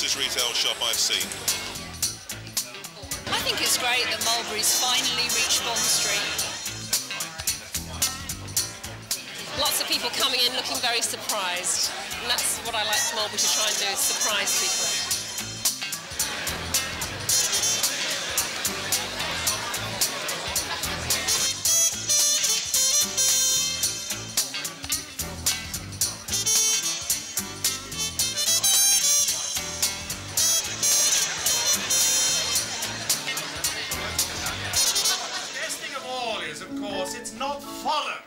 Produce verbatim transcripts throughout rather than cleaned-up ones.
nicest retail shop I've seen. I think it's great that Mulberry's finally reached Bond Street. Lots of people coming in looking very surprised, and that's what I like Mulberry to try and do, is surprise people. Of course, it's not follow.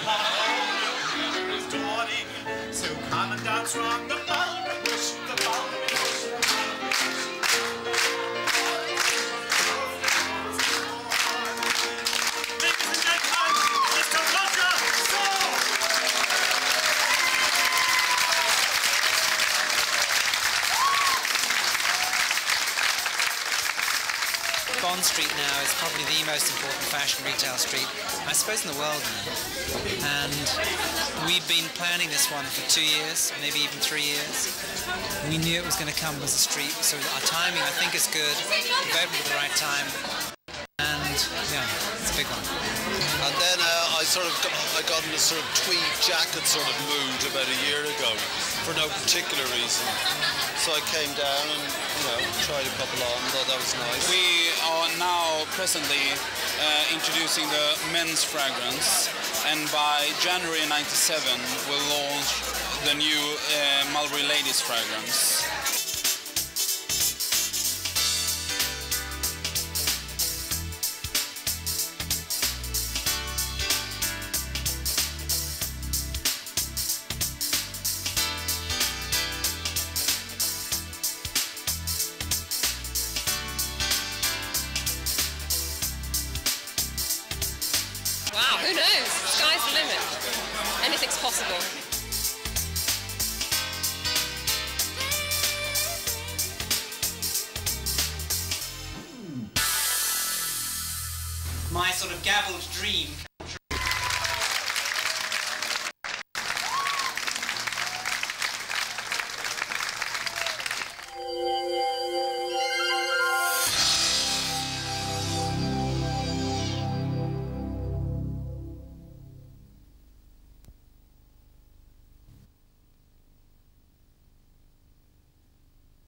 Is dawning, so come and dance round the Mulberry bush, the Mulberry bush, the Mulberry bush. Ladies and gentlemen, Mister Roger Saul. Bond Street now is probably the most important fashion retail street, I suppose, in the world now. And we've been planning this one for two years, maybe even three years. We knew it was going to come as a street, so our timing, I think, is good. We've opened at the right time, and yeah, it's a big one. And then uh, I sort of got, I got in a sort of tweed jacket sort of mood about a year ago for no particular reason. So I came down and, you know, tried a couple on, thought that was nice. We are now presently uh, introducing the men's fragrance, and by January ninety-seven we'll launch the new uh, Mulberry Ladies fragrance. Wow, who knows? Sky's the limit. Anything's possible. My sort of gavelled dream